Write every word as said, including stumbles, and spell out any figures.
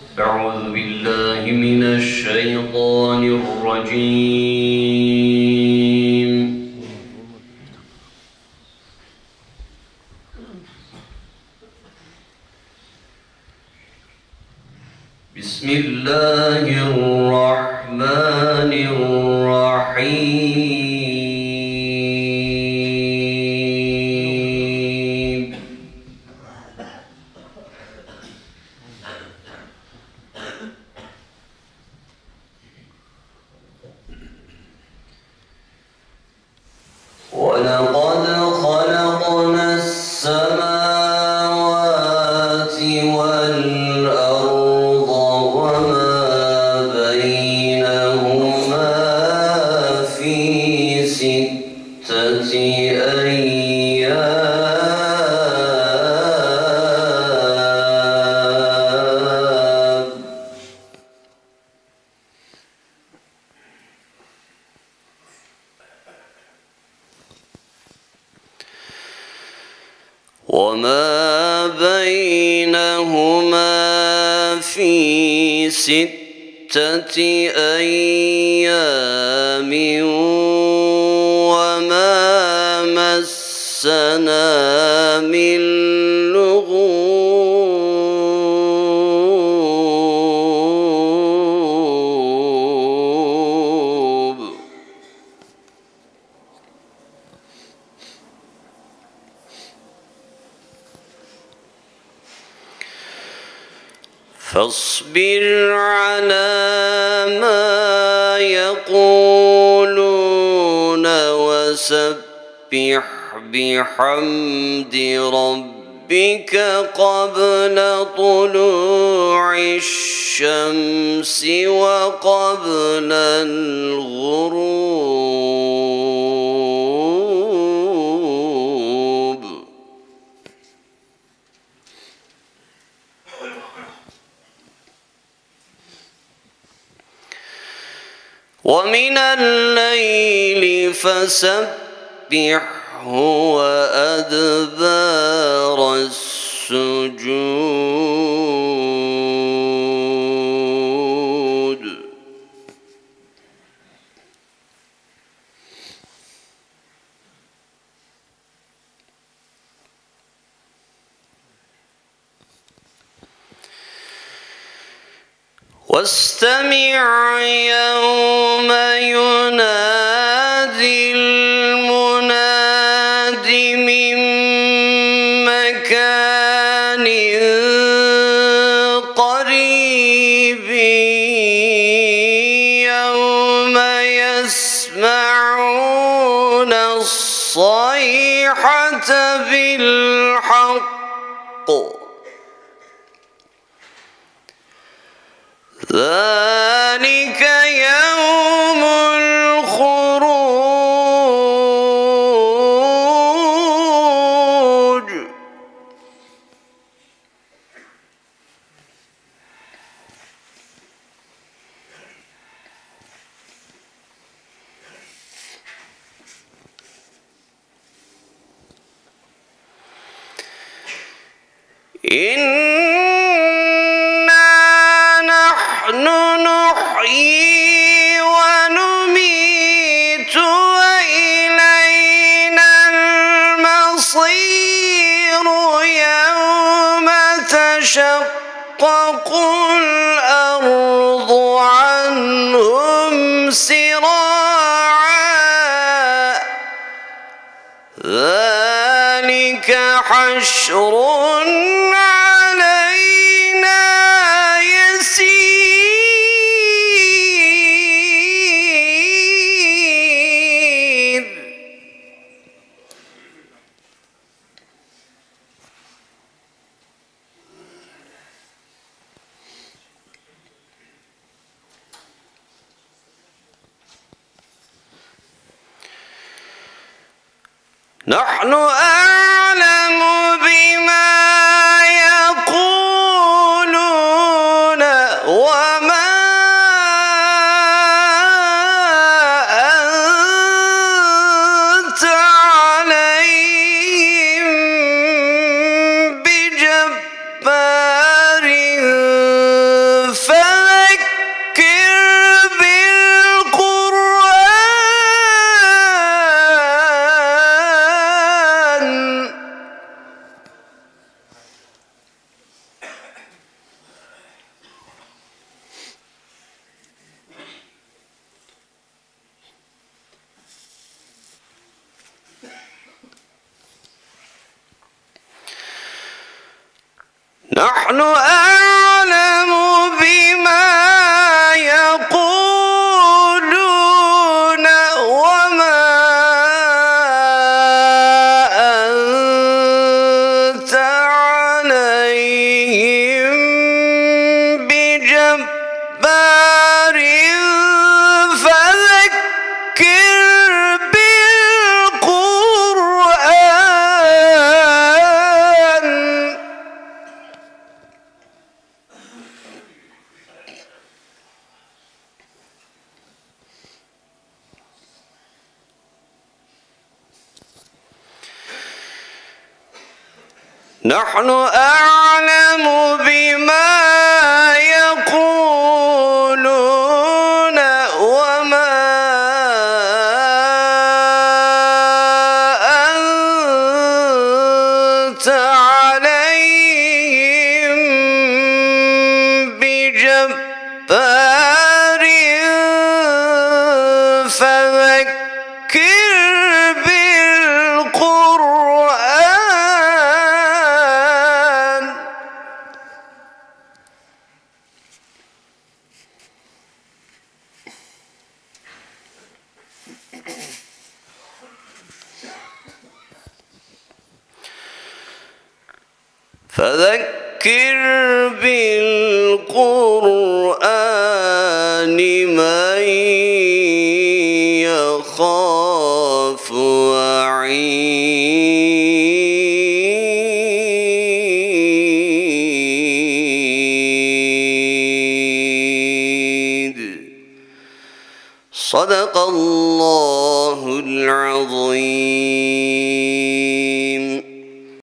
أعوذ بالله من الشيطان الرجيم. بسم الله الرحمن الرحيم. ولقد خلقنا السماوات والأرض وما بينهما في ستة أيام. وما بينهما في ستة أيام وما مسنا من لغوب. فاصبر على ما يقولون وسبح بحمد ربك قبل طلوع الشمس وقبل الغروب. ومن الليل فسبحه وأدبار السجود. واستمع يوم ينادي المناد من مكان قريب يوم يسمعون الصيحة بالحق ذلك يوم الخروج. نحيي ونميت وإلينا المصير يوم تشقق الأرض عنهم سراعا ذلك حشر علينا يسير. نحن أعلم بما يقولون وما أنت عليهم بجبار نحن أعلم بما يقولون وما أنت عليهم بجبار فذكر بالقرآن نحن أعلم بما يقولون وما أنت عليهم بجبار فذكر بالقرآن فذكر بالقرآن من يخاف وعيد صدق الله العظيم.